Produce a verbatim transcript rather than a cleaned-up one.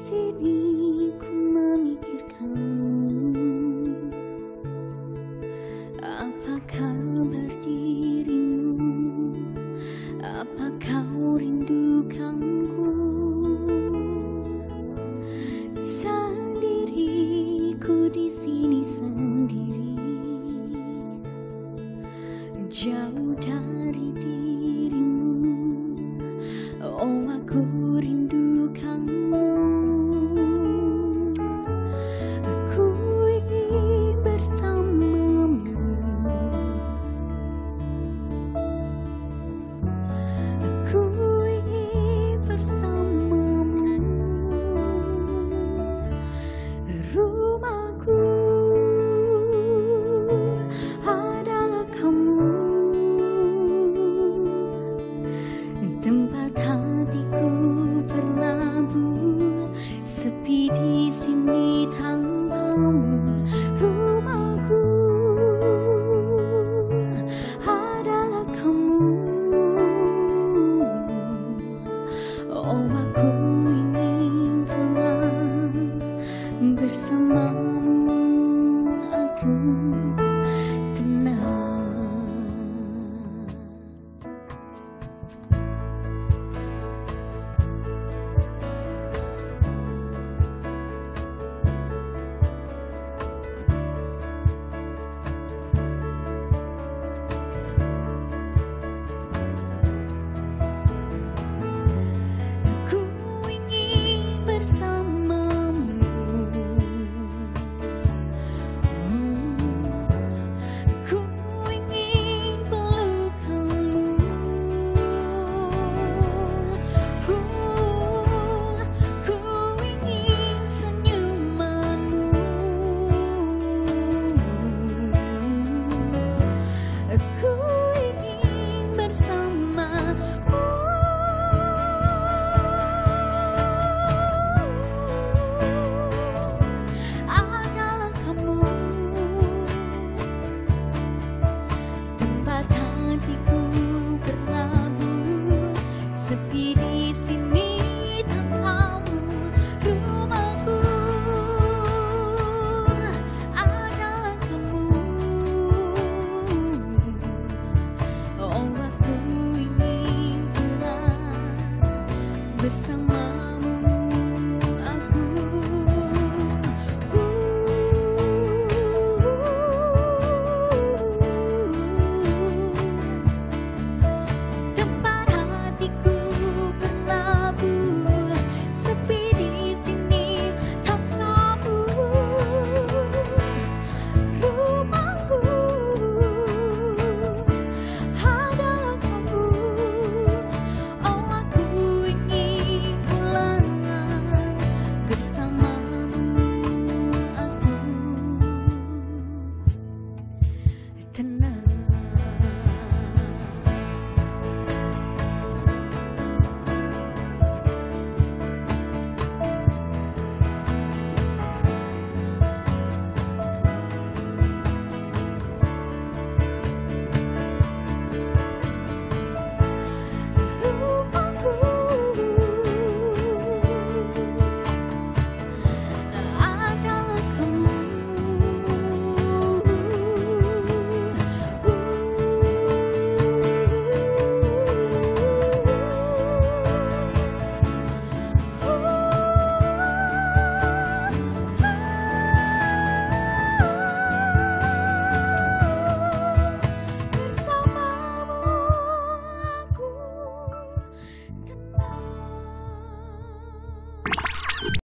sini ku memikirkanmu. Apa kabar dirimu? Apa kau rindukanku? Sendiriku di sini sendiri, jauh dari dirimu. Oh, aku rindukanmu. Aku ingin bersamamu. Aku ingin bersamamu. Rumahku adalah kamu, tempat hatiku berlabuh. Sepi di sini tanpamu. Rumahku adalah kamu. Oh, aku ingin pulang bersamamu. Aku tenang. Aku ingin bersamamu. Aku ingin pelukanmu. Aku ingin senyumanmu. Aku ingin bersamamu. Adalah kamu, tempat hatiku berlabuh. Sepi di sini tanpamu. Rumahku adalah kamu. Oh, aku ingin pulang bersama.